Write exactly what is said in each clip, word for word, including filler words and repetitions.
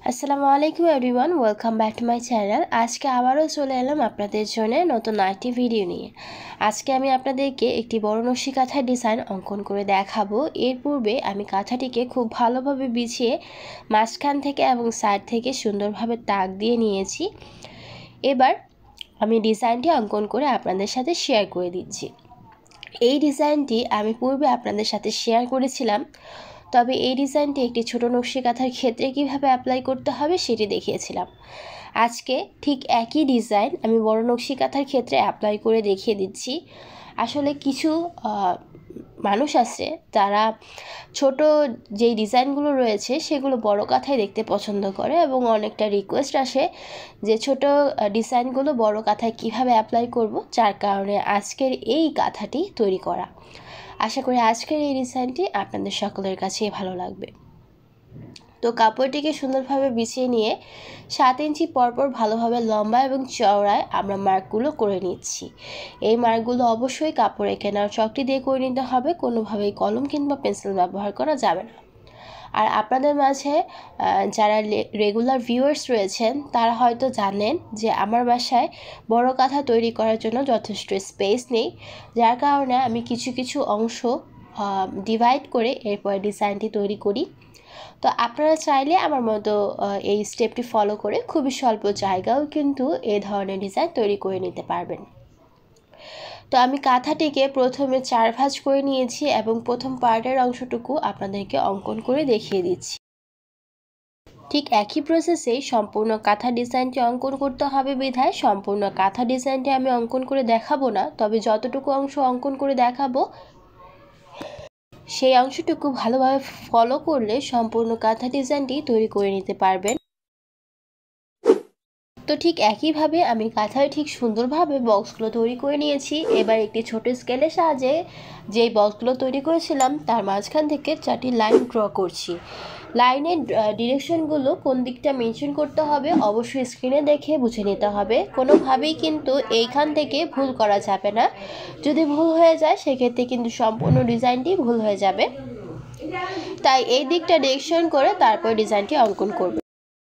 আসসালামু আলাইকুম everyone, welcome back to my channel. আজকে আবারও চলে এলাম আপনাদের জন্য নতুন আরেকটি ভিডিও নিয়ে। আজকে আমি আপনাদেরকে একটি বড় নকশি কাঁথার ডিজাইন অঙ্কন করে দেখাবো। এর পূর্বে আমি কাঁথাটিকে খুব ভালোভাবে বিছিয়ে মাঝখান থেকে এবং সাইড থেকে সুন্দরভাবে তাক দিয়ে নিয়েছি। এবার আমি ডিজাইনটি অঙ্কন করে আপনাদের সাথে শেয়ার করে দিচ্ছি। এই ডিজাইনটি আমি পূর্বে আপনাদের সাথে শেয়ার করেছিলাম, তবে এই ডিজাইনটি একটি ছোট নকশি কাঁথার ক্ষেত্রে কিভাবে অ্যাপ্লাই করতে হবে সেটি দেখিয়েছিলাম। আজকে ঠিক একই ডিজাইন আমি বড় নকশি কাঁথার ক্ষেত্রে অ্যাপ্লাই করে দেখিয়ে দিচ্ছি। আসলে কিছু মানুষ আছে যারা ছোট যেই ডিজাইনগুলো রয়েছে সেগুলো বড় কাঁথায় দেখতে পছন্দ করে এবং অনেকটা রিকোয়েস্ট আসে যে ছোট ডিজাইনগুলো বড় কাঁথায় কিভাবে অ্যাপ্লাই করব, যার কারণে আজকের এই কাঁথাটি তৈরি করা। আশা করি আজকের এই ডিজাইনটি আপনাদের সকলের কাছেই ভালো লাগবে। তো কাপড়টিকে সুন্দরভাবে বিছিয়ে নিয়ে সাত ইঞ্চি পরপর ভালোভাবে লম্বা এবং চওড়ায় আমরা মার্কগুলো করে নিচ্ছি। এই মার্কগুলো অবশ্যই কাপড়ে কেনার চকটি দিয়ে করে নিতে হবে, কোনোভাবেই কলম কিংবা পেন্সিল ব্যবহার করা যাবে না। আর আপনাদের মাঝে যারা রেগুলার ভিউয়ার্স রয়েছেন তারা হয়তো জানেন যে আমার বাসায় বড় কাঁথা তৈরি করার জন্য যথেষ্ট স্পেস নেই, যার কারণে আমি কিছু কিছু অংশ ডিভাইড করে এরপর ডিজাইনটি তৈরি করি। তো আপনারা চাইলে আমার মতো এই স্টেপটি ফলো করে খুবই স্বল্প জায়গাও কিন্তু এই ধরনের ডিজাইন তৈরি করে নিতে পারবেন। তো আমি কাঁথাটিকে প্রথমে চার ভাঁজ করে নিয়েছি এবং প্রথম পার্টের অংশটুকু আপনাদেরকে অঙ্কন করে দেখিয়ে দিচ্ছি। ঠিক একই প্রসেসেই সম্পূর্ণ কাঁথা ডিজাইনটি অঙ্কন করতে হবে বিধায় সম্পূর্ণ কাঁথা ডিজাইনটি আমি অঙ্কন করে দেখাবো না, তবে যতটুকু অংশ অঙ্কন করে দেখাবো সেই অংশটুকু ভালোভাবে ফলো করলে সম্পূর্ণ কাঁথা ডিজাইনটি তৈরি করে নিতে পারবেন। তো ঠিক একইভাবে আমি কাঁথায় ঠিক সুন্দরভাবে বক্সগুলো তৈরি করে নিয়েছি। এবার একটি ছোট স্কেলের সাহায্যে যেই বক্সগুলো তৈরি করেছিলাম তার মাঝখান থেকে চারটি লাইন ড্র করছি। লাইনের ডিরেকশনগুলো কোন দিকটা মেনশন করতে হবে অবশ্যই স্ক্রিনে দেখে বুঝে নিতে হবে, কোনোভাবেই কিন্তু এইখান থেকে ভুল করা যাবে না। যদি ভুল হয়ে যায় সেক্ষেত্রে কিন্তু সম্পূর্ণ ডিজাইনটি ভুল হয়ে যাবে, তাই এই দিকটা ডিরেকশন করে তারপর ডিজাইনটি অঙ্কন করবে।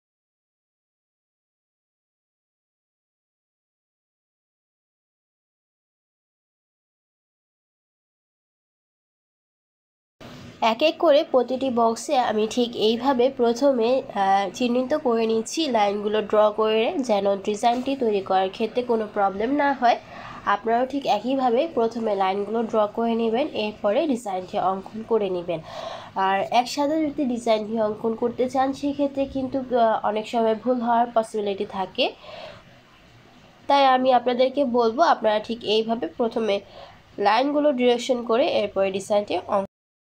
এক এক করে প্রতিটি বক্সে আমি ঠিক এইভাবে প্রথমে চিহ্নিত করে নিচ্ছি লাইনগুলো ড্র করে, যেন ডিজাইনটি তৈরি করার ক্ষেত্রে কোনো প্রবলেম না হয়। আপনারাও ঠিক একইভাবে প্রথমে লাইনগুলো ড্র করে নেবেন, এরপরে ডিজাইনটি অঙ্কন করে নেবেন। আর একসাথে যদি ডিজাইনটি অঙ্কন করতে চান সেক্ষেত্রে কিন্তু অনেক সময় ভুল হওয়ার পসিবিলিটি থাকে, তাই আমি আপনাদেরকে বলবো আপনারা ঠিক এইভাবে প্রথমে লাইনগুলো ডিরেকশন করে এরপরে ডিজাইনটি অঙ্কন।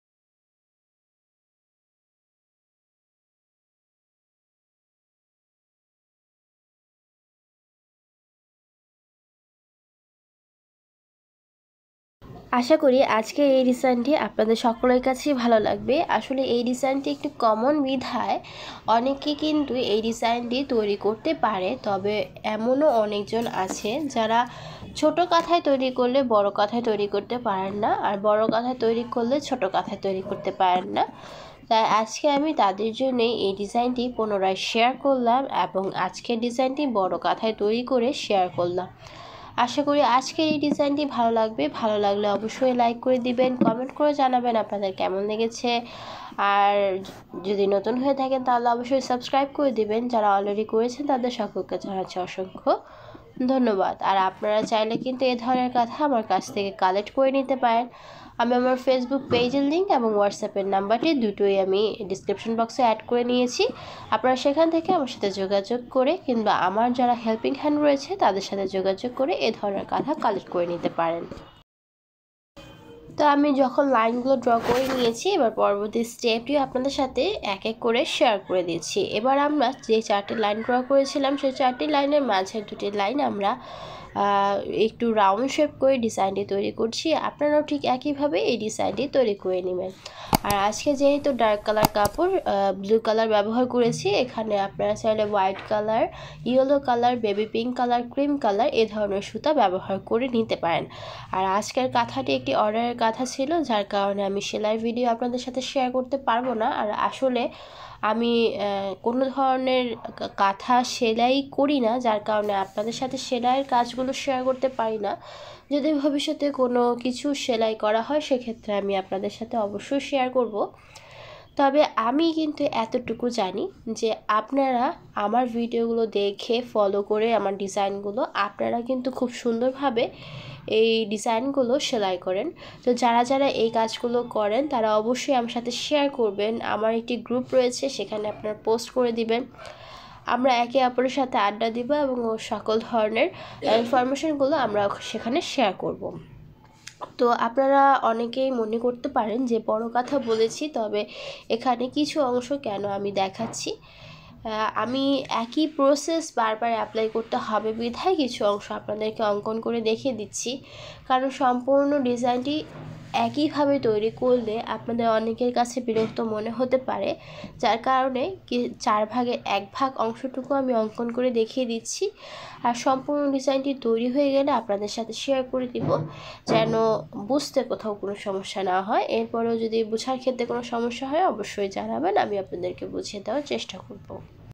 আশা করি আজকের এই ডিজাইনটি আপনাদের সকলের কাছেই ভালো লাগবে। আসলে এই ডিজাইনটি একটু কমন বিধায় অনেকে কিন্তু এই ডিজাইনটি তৈরি করতে পারে, তবে এমনও অনেকজন আছে যারা ছোট কাঁথায় তৈরি করলে বড় কাঁথায় তৈরি করতে পারেন না, আর বড় কাঁথায় তৈরি করলে ছোট কাঁথায় তৈরি করতে পারেন না। তাই আজকে আমি তাদের জন্যই এই ডিজাইনটি পুনরায় শেয়ার করলাম এবং আজকের ডিজাইনটি বড় কাঁথায় তৈরি করে শেয়ার করলাম। আশা করি আজকের এই ডিজাইনটি ভালো লাগবে। ভালো লাগলে অবশ্যই লাইক করে দিবেন, কমেন্ট করে জানাবেন আপনাদের কেমন লেগেছে। আর যদি নতুন হয়ে থাকেন তাহলে অবশ্যই সাবস্ক্রাইব করে দিবেন। যারা অলরেডি করেছেন তাদের সকলকে জানাচ্ছি অসংখ্য ধন্যবাদ। আর আপনারা চাইলে কিন্তু এই ধরনের কথা আমার কাছ থেকে কালেক্ট করে নিতে পারেন। আমি আমার ফেসবুক পেজের লিঙ্ক এবং হোয়াটসঅ্যাপের নাম্বারটি দুটোই আমি ডিসক্রিপশন বক্সে অ্যাড করে নিয়েছি। আপনারা সেখান থেকে আমার সাথে যোগাযোগ করে কিংবা আমার যারা হেল্পিং হ্যান্ড রয়েছে তাদের সাথে যোগাযোগ করে এ ধরনের কথা কালেক্ট করে নিতে পারেন। তো আমি যখন লাইনগুলো ড্র করে নিয়েছি, এবার পরবর্তী স্টেপটিও আপনাদের সাথে এক এক করে শেয়ার করে দিচ্ছি। এবার আমরা যে চারটি লাইন ড্র করেছিলাম সেই চারটি লাইনের মাঝের দুটি লাইন আমরা একটু রাউন্ড শেপ করে ডিজাইনটি তৈরি করছি। আপনারাও ঠিক একইভাবে এই ডিজাইনটি তৈরি করে নেবেন। আর আজকে যেহেতু ডার্ক কালার কাপড় ব্লু কালার ব্যবহার করেছি, এখানে আপনারা চাইলে white colour, yellow colour, baby pink colour, cream colour এ ধরনের সুতা ব্যবহার করে নিতে পারেন। আর আজকের কাঁথাটি একটি অর্ডারের কাঁথা ছিল, যার কারণে আমি সেলাই ভিডিও আপনাদের সাথে শেয়ার করতে পারবো না। আর আসলে আমি কোনো ধরনের কাঁথা সেলাই করি না, যার কারণে আপনাদের সাথে সেলাইয়ের কাজগুলো শেয়ার করতে পারি না। যদি ভবিষ্যতে কোনো কিছু সেলাই করা হয় সেক্ষেত্রে আমি আপনাদের সাথে অবশ্যই শেয়ার করব। তবে আমি কিন্তু এতটুকু জানি যে আপনারা আমার ভিডিওগুলো দেখে ফলো করে আমার ডিজাইনগুলো আপনারা কিন্তু খুব সুন্দরভাবে এই ডিজাইনগুলো সেলাই করেন। তো যারা যারা এই কাজগুলো করেন তারা অবশ্যই আমার সাথে শেয়ার করবেন। আমার একটি গ্রুপ রয়েছে, সেখানে আপনারা পোস্ট করে দিবেন। আমরা একে অপরের সাথে আড্ডা দিব এবং সকল ধরনের ইনফরমেশনগুলো আমরা সেখানে শেয়ার করব। তো আপনারা অনেকেই মনে করতে পারেন যে বড় কথা বলেছি, তবে এখানে কিছু অংশ কেন আমি দেখাচ্ছি। আমি একই প্রসেস বারবার অ্যাপ্লাই করতে হবে বিধায় কিছু অংশ আপনাদেরকে অঙ্কন করে দেখিয়ে দিচ্ছি, কারণ সম্পূর্ণ ডিজাইনটি একইভাবে তৈরি করলে আপনাদের অনেকের কাছে বিরক্ত মনে হতে পারে, যার কারণে কি চার ভাগের এক ভাগ অংশটুকু আমি অঙ্কন করে দেখিয়ে দিচ্ছি। আর সম্পূর্ণ ডিজাইনটি তৈরি হয়ে গেলে আপনাদের সাথে শেয়ার করে দিব, যেন বুঝতে কোথাও কোনো সমস্যা না হয়। এরপরেও যদি বোঝার ক্ষেত্রে কোনো সমস্যা হয় অবশ্যই জানাবেন, আমি আপনাদেরকে বুঝিয়ে দেওয়ার চেষ্টা করব।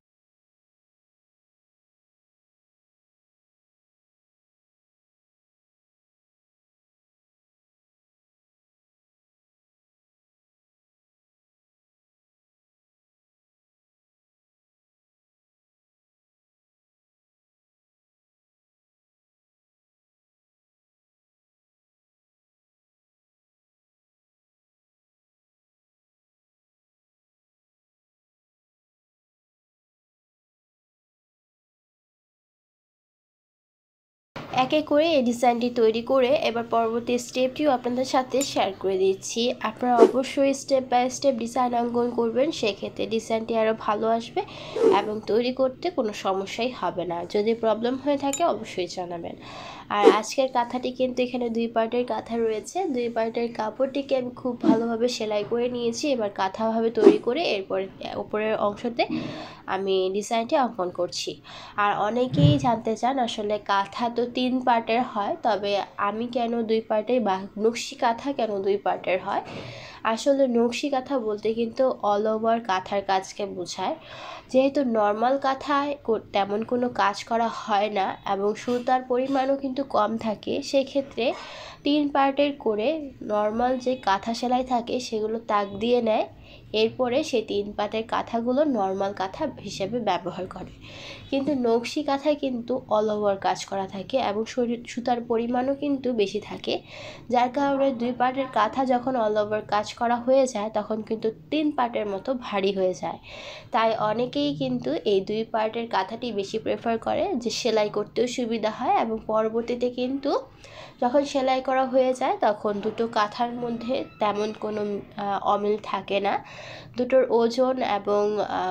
এক এক করে এই ডিজাইনটি তৈরি করে এবার পরবর্তী স্টেপটিও আপনাদের সাথে শেয়ার করে দিচ্ছি। আপনারা অবশ্যই স্টেপ বাই স্টেপ ডিজাইন অঙ্কন করবেন, সেক্ষেত্রে ডিজাইনটি আরও ভালো আসবে এবং তৈরি করতে কোনো সমস্যাই হবে না। যদি প্রবলেম হয়ে থাকে অবশ্যই জানাবেন। আর আজকের কাঁথাটি কিন্তু এখানে দুই পার্টের কাঁথা রয়েছে। দুই পার্টের কাপড়টিকে আমি খুব ভালোভাবে সেলাই করে নিয়েছি। এবার কাঁথাভাবে তৈরি করে এরপরে উপরের অংশতে আমি ডিজাইনটি অঙ্কন করছি। আর অনেকেই জানতে চান আসলে কাঁথা তো তিন পার্টের হয়, তবে আমি কেন দুই পার্টের বা নকশি কাঁথা কেন দুই পার্টের হয়। আসলে নকশি কাঁথা বলতে কিন্তু অল ওভার কাঁথার কাজকে বোঝায়। যেহেতু নর্মাল কাঁথায় তেমন কোনো কাজ করা হয় না এবং সুতার পরিমাণও কিন্তু কম থাকে, সেক্ষেত্রে তিন পার্টের করে নর্মাল যে কাঁথা সেলাই থাকে সেগুলো তাক দিয়ে নেয়, এরপরে সেই তিন পাটের কাঁথাগুলো নর্মাল কাঁথা হিসেবে ব্যবহার করে। কিন্তু নকশি কাঁথায় কিন্তু অল ওভার কাজ করা থাকে এবং সুতার পরিমাণও কিন্তু বেশি থাকে, যার কারণে দুই পাটের কাঁথা যখন অল ওভার কাজ করা হয়ে যায় তখন কিন্তু তিন পাটের মতো ভারী হয়ে যায়। তাই অনেকেই কিন্তু এই দুই পার্টের কাঁথাটি বেশি প্রেফার করে, যে সেলাই করতেও সুবিধা হয় এবং পরবর্তীতে কিন্তু যখন সেলাই করা হয়ে যায় তখন দুটো কাঁথার মধ্যে তেমন কোনো অমিল থাকে না। দুটোর ওজন এবং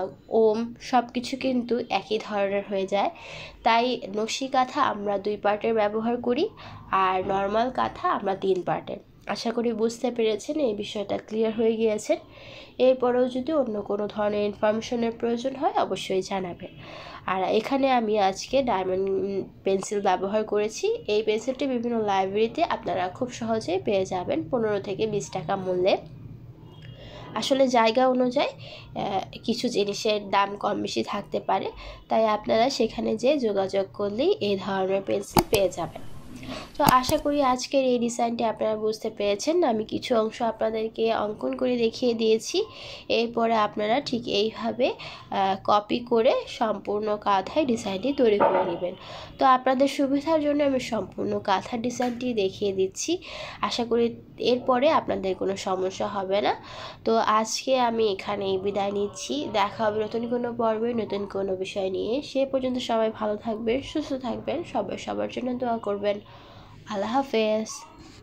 ওম সব কিছু কিন্তু একই ধরনের হয়ে যায়। তাই নকশি কাঁথা আমরা দুই পার্টের ব্যবহার করি আর নর্মাল কাঁথা আমরা তিন পার্টের। আশা করি বুঝতে পেরেছেন, এই বিষয়টা ক্লিয়ার হয়ে গিয়েছে। এরপরেও যদি অন্য কোনো ধরনের ইনফরমেশনের প্রয়োজন হয় অবশ্যই জানাবেন। আর এখানে আমি আজকে ডায়মন্ড পেন্সিল ব্যবহার করেছি। এই পেন্সিলটি বিভিন্ন লাইব্রেরিতে আপনারা খুব সহজেই পেয়ে যাবেন পনেরো থেকে বিশ টাকা মূল্যে। আসলে জায়গা অনুযায়ী কিছু জিনিসের দাম কম বেশি থাকতে পারে, তাই আপনারা সেখানে যেয়ে যোগাযোগ করলেই এই ধরনের পেন্সিল পেয়ে যাবেন। তো আশা করি আজকের এই ডিজাইনটি আপনারা বুঝতে পেরেছেন। আমি কিছু অংশ আপনাদেরকে অঙ্কন করে দেখিয়ে দিয়েছি, এরপরে আপনারা ঠিক এইভাবে কপি করে সম্পূর্ণ কাঁথায় ডিজাইনটি তৈরি করে নেবেন। তো আপনাদের সুবিধার জন্য আমি সম্পূর্ণ কাঁথার ডিজাইনটি দেখিয়ে দিচ্ছি। আশা করি এরপরে আপনাদের কোনো সমস্যা হবে না। তো আজকে আমি এখানেই বিদায় নিচ্ছি। দেখা হবে নতুন কোনো পর্বে নতুন কোনো বিষয় নিয়ে। সে পর্যন্ত সবাই ভালো থাকবেন, সুস্থ থাকবেন, সবাই সবার জন্য দোয়া করবেন। আল্লাহ হাফেজ।